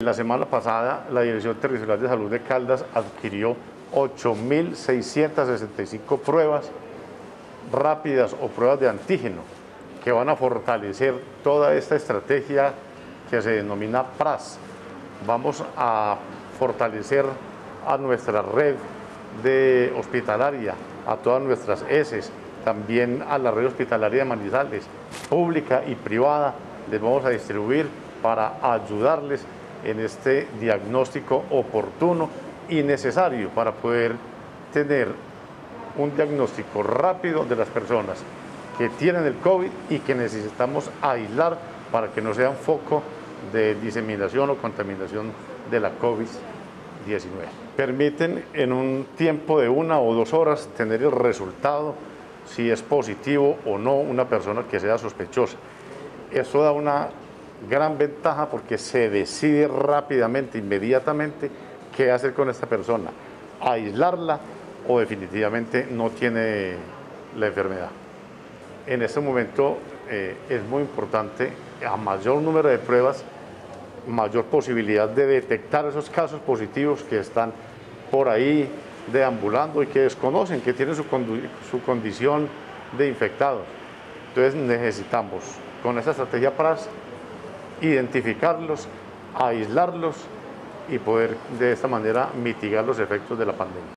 La semana pasada, la Dirección Territorial de Salud de Caldas adquirió 8.665 pruebas rápidas o pruebas de antígeno que van a fortalecer toda esta estrategia que se denomina PRAS. Vamos a fortalecer a nuestra red de hospitalaria, a todas nuestras ESES, también a la red hospitalaria de Manizales, pública y privada, les vamos a distribuir para ayudarles en este diagnóstico oportuno y necesario para poder tener un diagnóstico rápido de las personas que tienen el COVID y que necesitamos aislar para que no sean foco de diseminación o contaminación de la COVID-19. Permiten en un tiempo de 1 o 2 horas tener el resultado si es positivo o no una persona que sea sospechosa. Esto da una gran ventaja porque se decide rápidamente, inmediatamente, qué hacer con esta persona, aislarla o definitivamente no tiene la enfermedad. En este momento es muy importante, a mayor número de pruebas, mayor posibilidad de detectar esos casos positivos que están por ahí deambulando y que desconocen, que tienen su condición de infectados. Entonces necesitamos, con esta estrategia PRAS, identificarlos, aislarlos y poder de esta manera mitigar los efectos de la pandemia.